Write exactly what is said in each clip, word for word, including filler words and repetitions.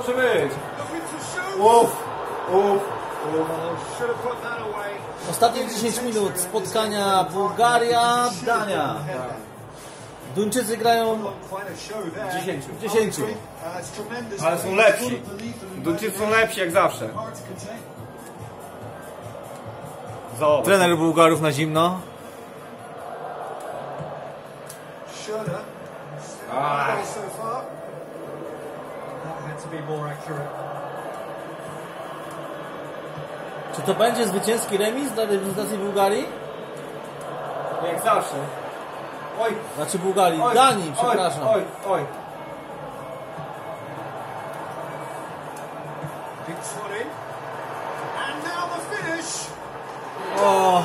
może być. Uff, uff. Ostatnie dziesięć minut spotkania Bułgaria-Dania. Duńczycy grają W dziesięciu. w dziesięciu. Ale są lepsi. Duńczycy są lepsi jak zawsze. Zobacz. Trener Bułgarów na zimno. Ach. Czy to będzie zwycięski remis dla reprezentacji Bułgarii? Jak zawsze. Oj, Znaczy Bułgarii, oj, Danii, przepraszam. Oj, oj, oj. O,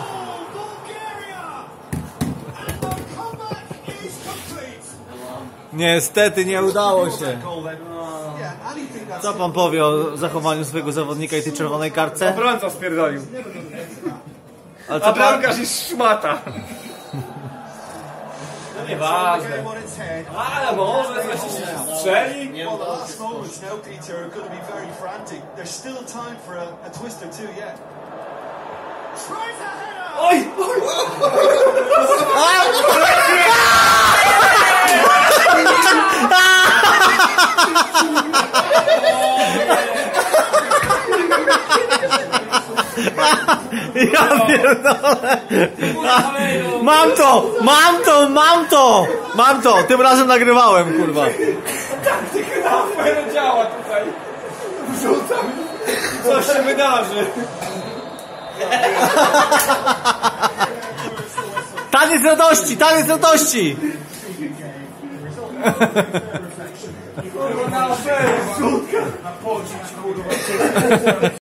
niestety nie udało się. Co pan powie o zachowaniu swojego zawodnika i tej czerwonej kartce? Obrońca spierdolił. Ale A co pan... bramkarz jest szmata. No nieważne. Ale może coś się strzeli. Well, the last moments now, Peter, are going to be very frantic. There's still time for a, a twist or two yet. Tries a header! Oj! Ja pierdolę! Mam to! Mam to! Mam to! Mam to! Tym razem nagrywałem, kurwa. Fajno działa tutaj. Wrzucam. Coś się wydarzy. Taniec radości! Taniec radości! Kurwa, na serio. Wrzutka.